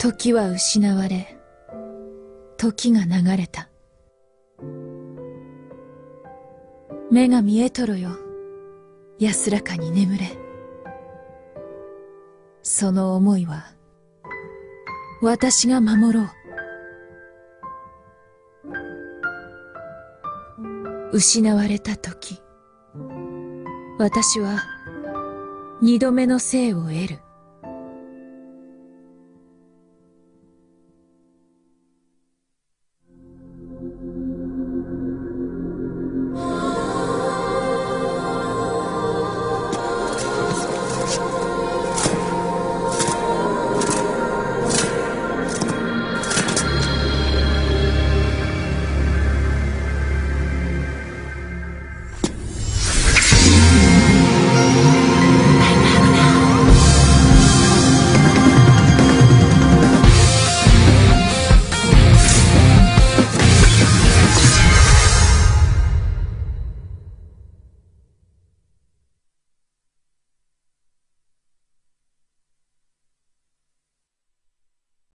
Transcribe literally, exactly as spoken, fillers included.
時は失われ、時が流れた。目が見えとろよ、安らかに眠れ。その思いは、私が守ろう。失われた時、私は二度目の生を得る。